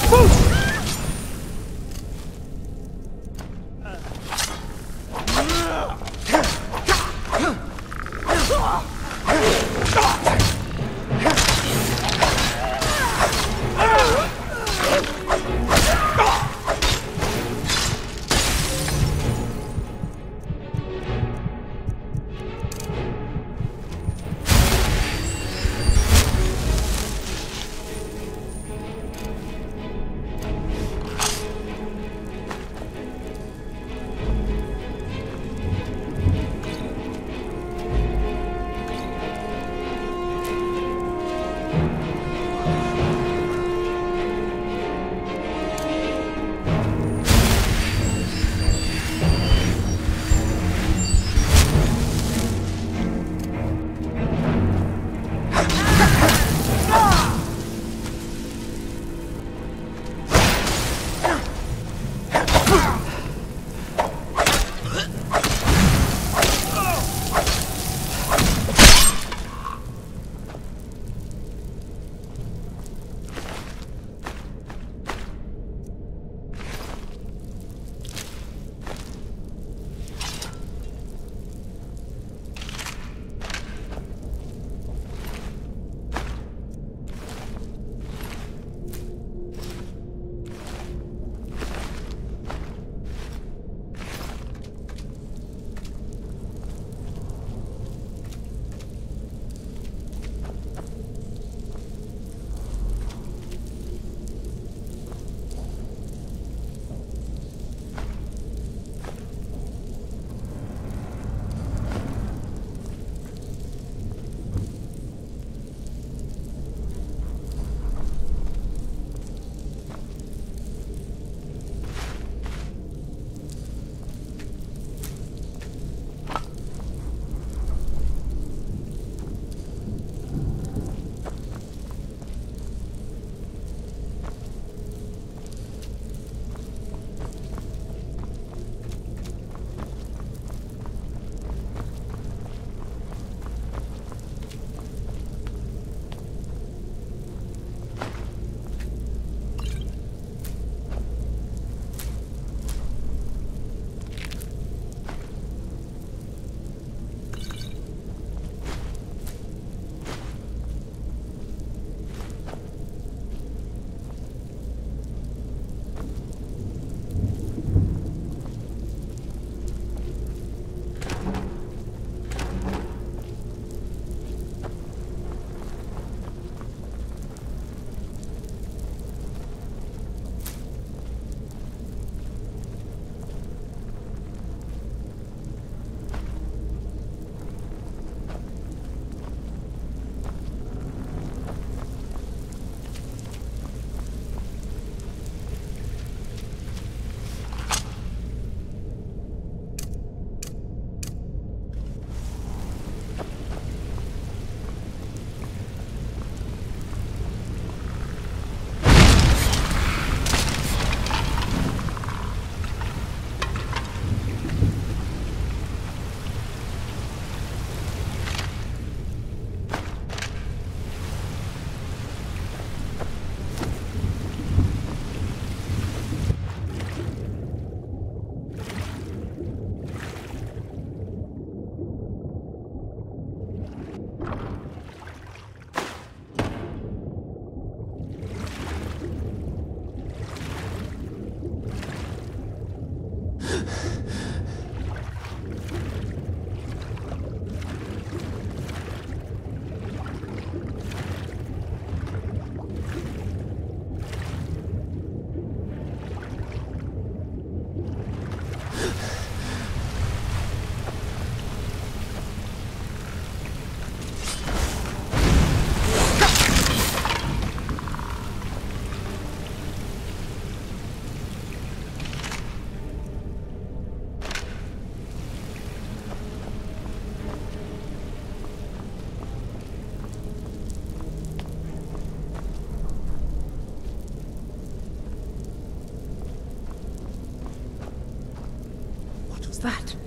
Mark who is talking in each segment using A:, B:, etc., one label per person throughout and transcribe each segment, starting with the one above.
A: that?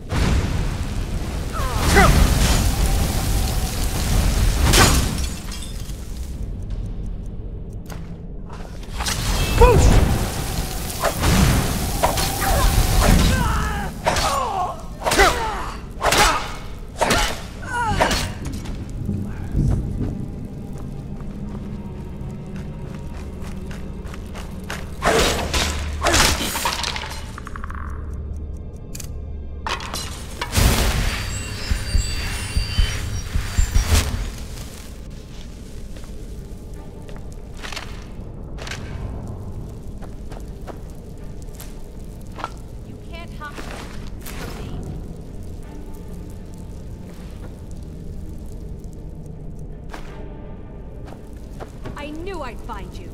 A: Boost! I'd find you.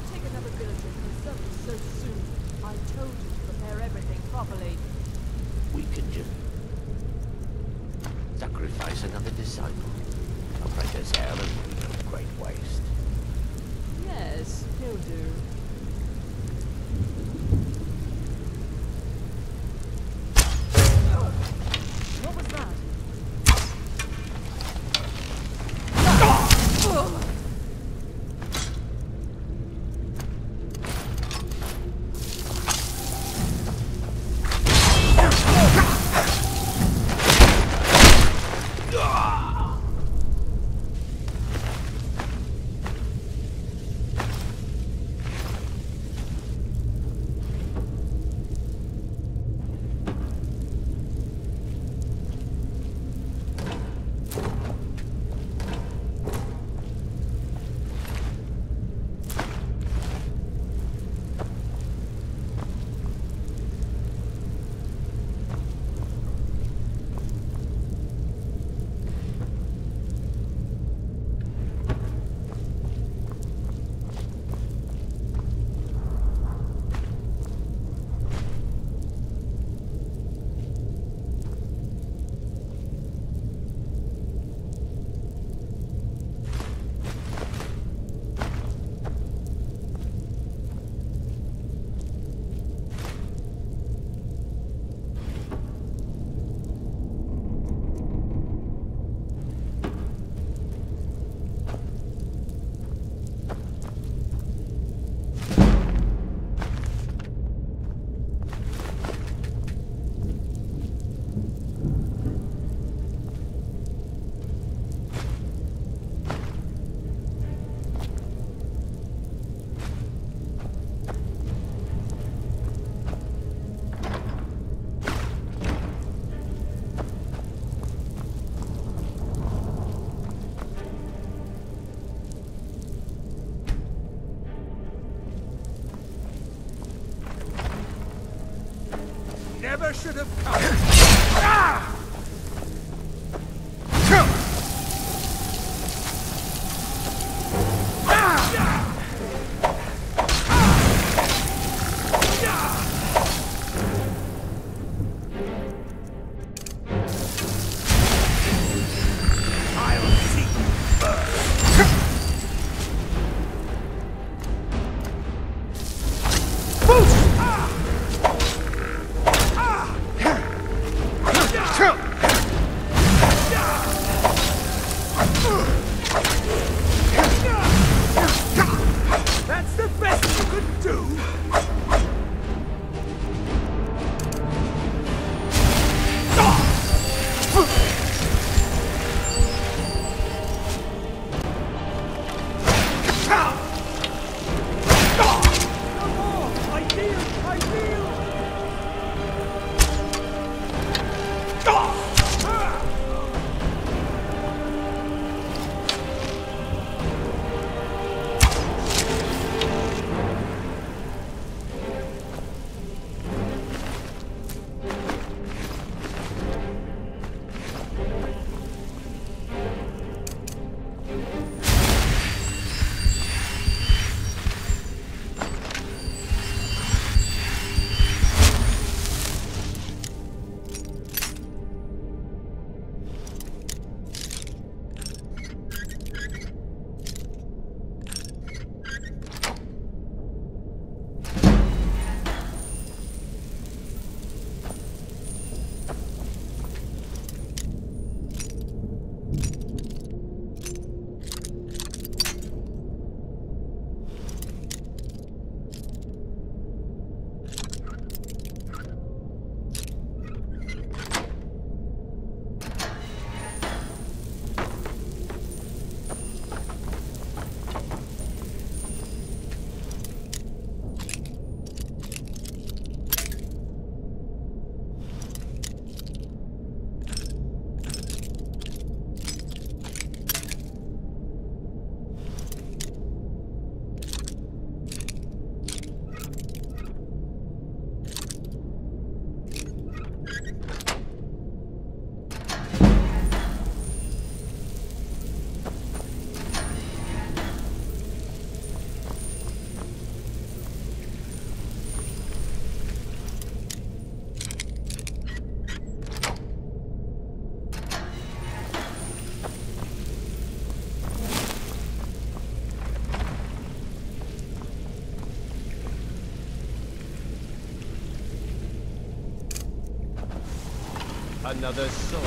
A: take another villager from the surface so soon? I told you to prepare everything properly.
B: We can just sacrifice another disciple. Apprentice Alan would be a great waste.
A: Yes, he'll do. What was that?
C: Never should have come. Ah!
B: Another soul.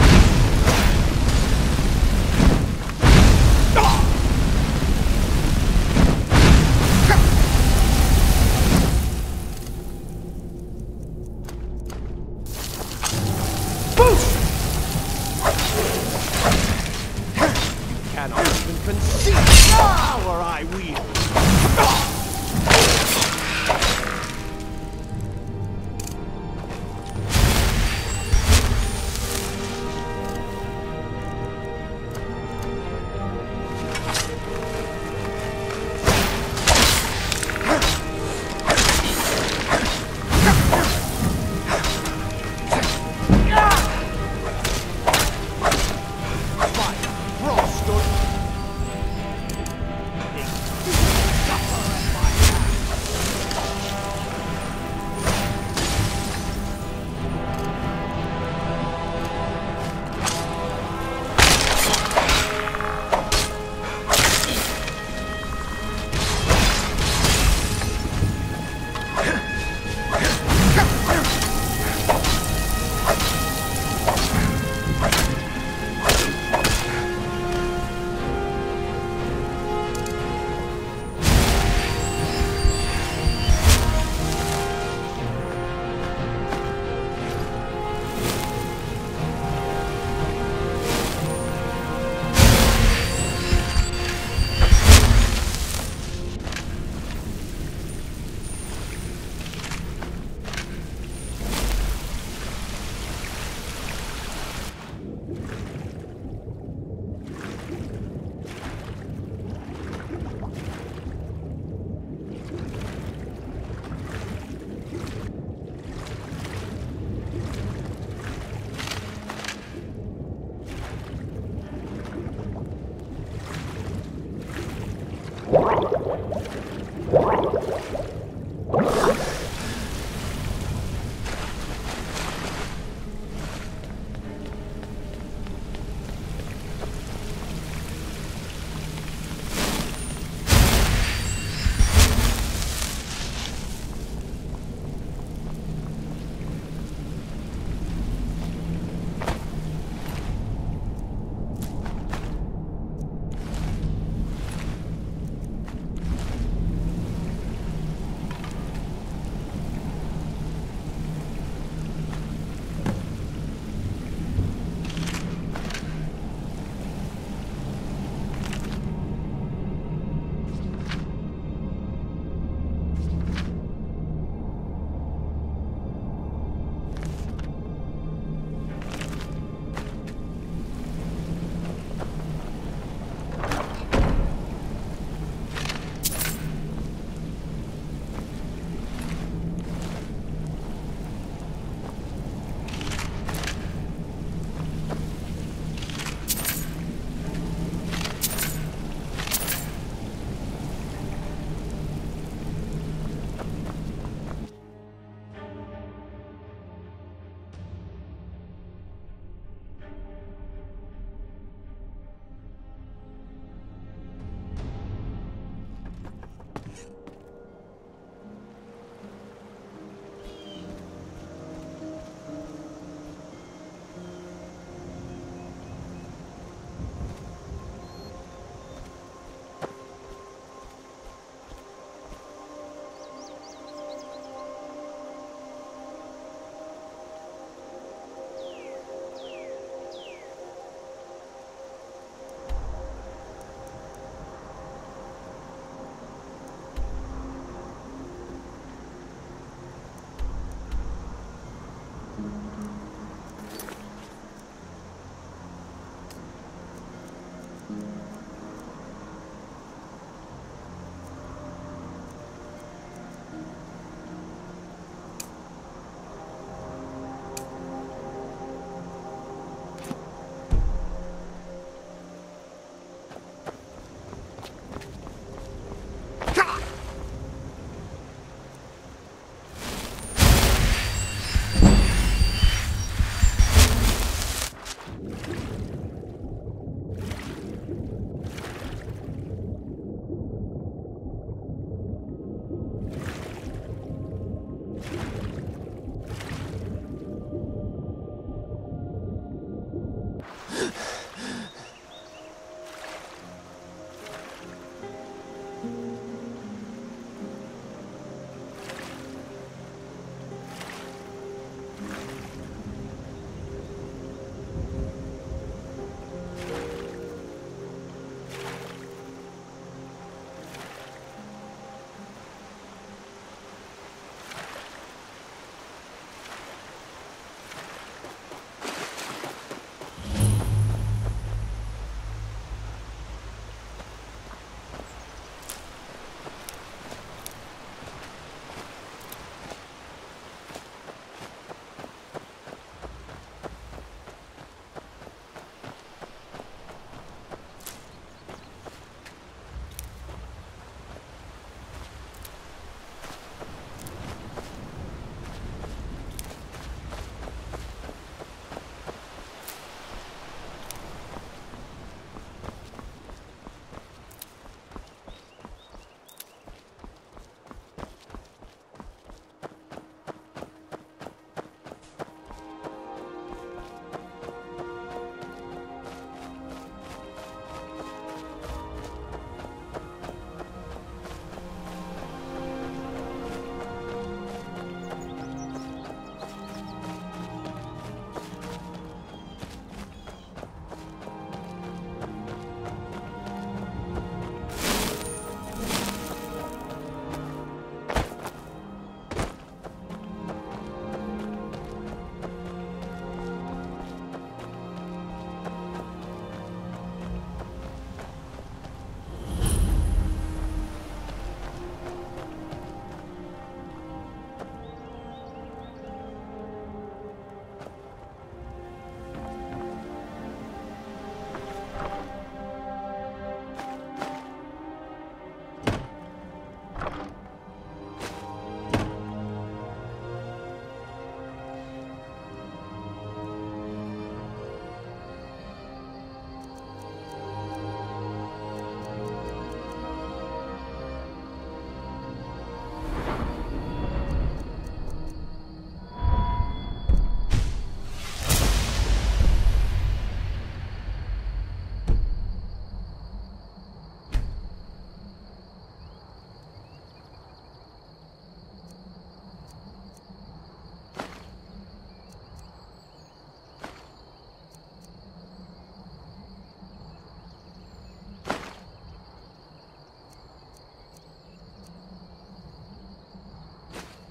B: Cannot even conceive the power I wield!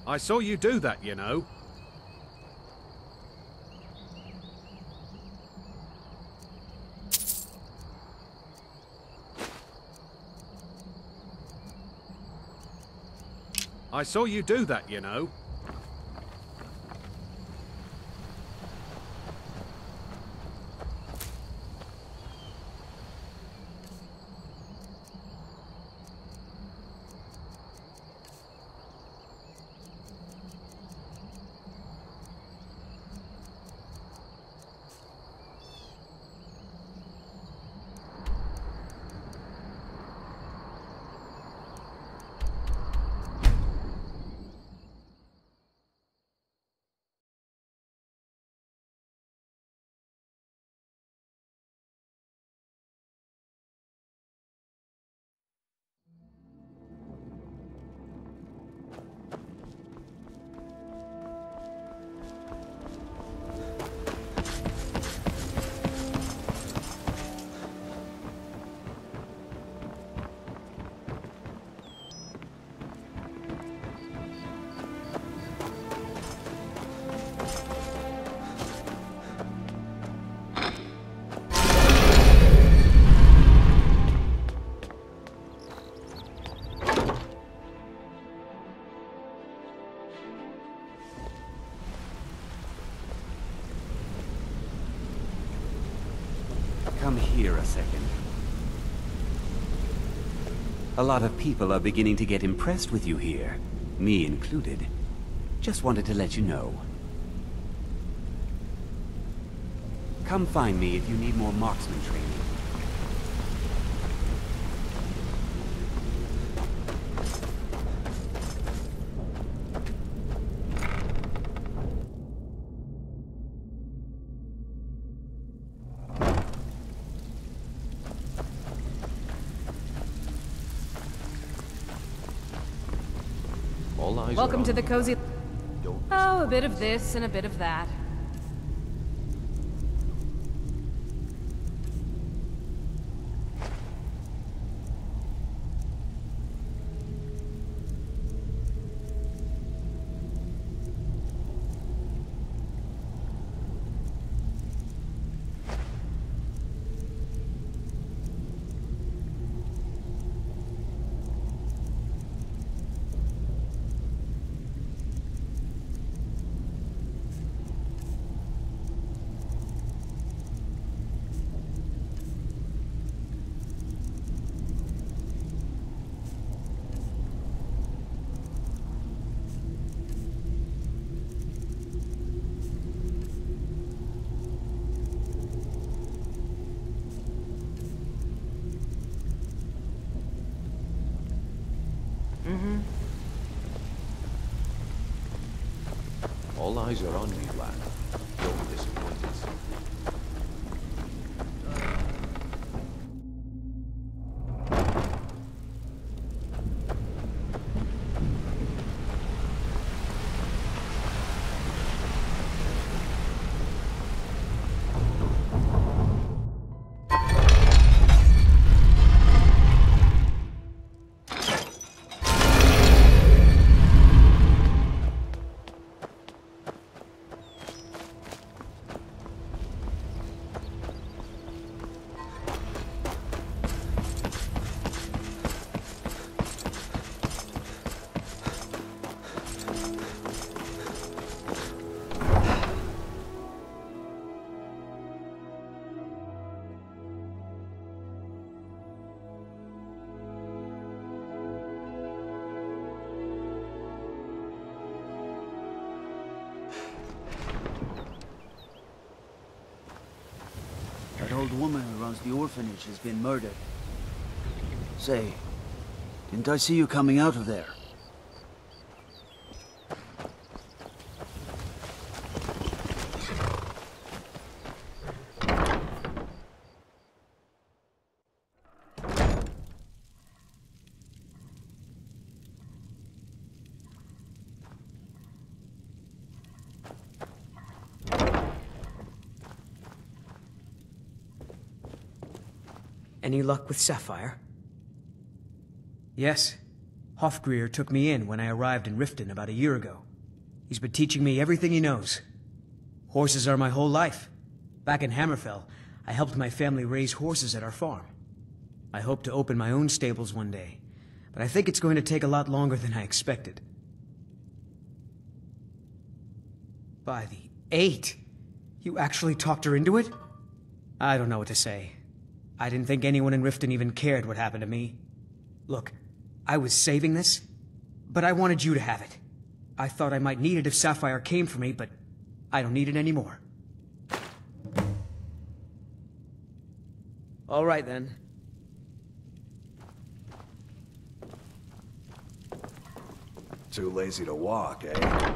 C: I saw you do that, you know. I saw you do that, you know.
D: Come here a second. A lot of people are beginning to get impressed with you here, me included. Just wanted to let you know. Come find me if you need more marksman training.
E: Welcome to the cozy... Oh, a bit of this and a bit of that.
B: All eyes are on me, lad. Don't disappoint us.
F: That old woman who runs the orphanage has been murdered. Say, didn't I see you coming out of there?
G: Any luck with Sapphire? Yes. Hofgrir took me in when I arrived in Riften about a year ago. He's been teaching me everything he knows. Horses are my whole life. Back in Hammerfell, I helped my family raise horses at our farm. I hope to open my own stables one day, but I think it's going to take a lot longer than I expected. By the 8! You actually talked her into it? I don't know what to say. I didn't think anyone in Riften even cared what happened to me. Look, I was saving this, but I wanted you to have it. I thought I might need it if Sapphire came for me, but I don't need it anymore. All right, then.
C: Too lazy to walk, eh?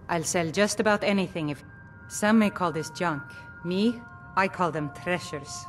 H: I'll sell just about anything if... Some may call this junk. Me, I call them treasures.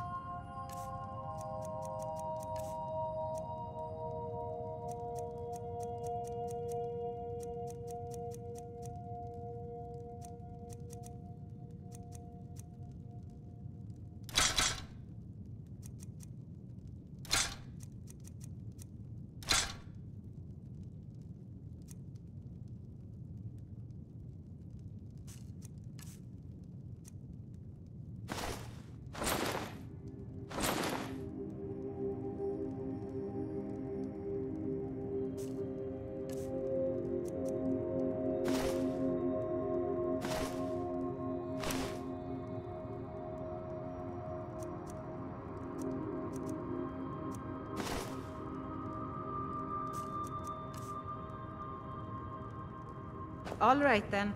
H: All right, then.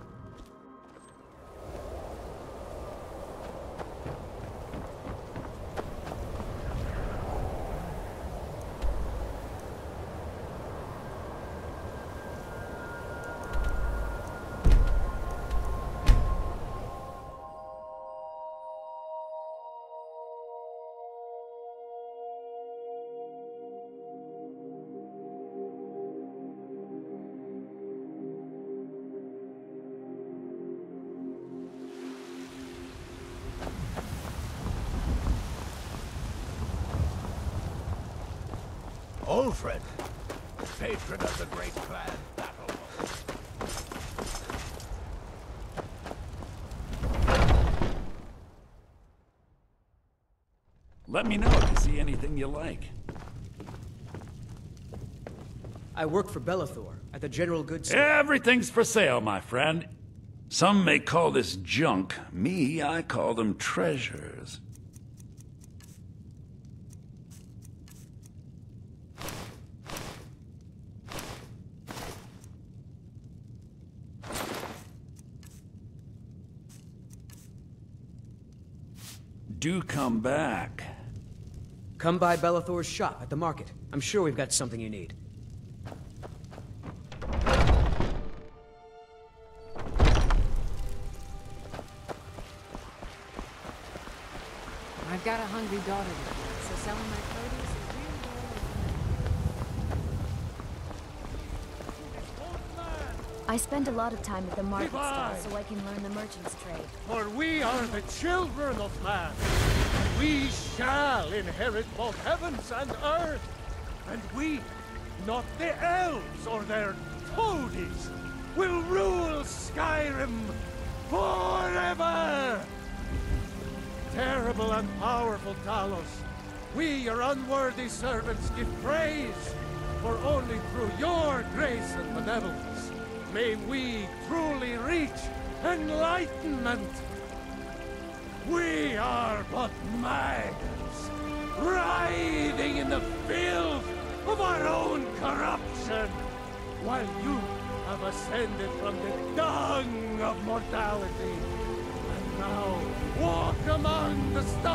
C: Ulfred, patron of the great clan battle.
I: Let me know if you see anything you like.
G: I work for Belethor at the General Goods store.
I: Everything's for sale, my friend. Some may call this junk. Me, I call them treasures. Do come back.
G: Come by Belethor's shop at the market. I'm sure we've got something you need.
A: I've got a hungry daughter to feed, so selling my produce is really
J: I spend a lot of time at the market stall so I can learn the merchant's trade.
C: For we are the children of man. We shall inherit both heavens and earth. And we, not the elves or their toadies, will rule Skyrim forever! Terrible and powerful Talos, we, your unworthy servants, give praise, for only through your grace and benevolence may we truly reach enlightenment. We are but maggots, writhing in the filth of our own corruption, while you have ascended from the dung of mortality, and now walk among the stars.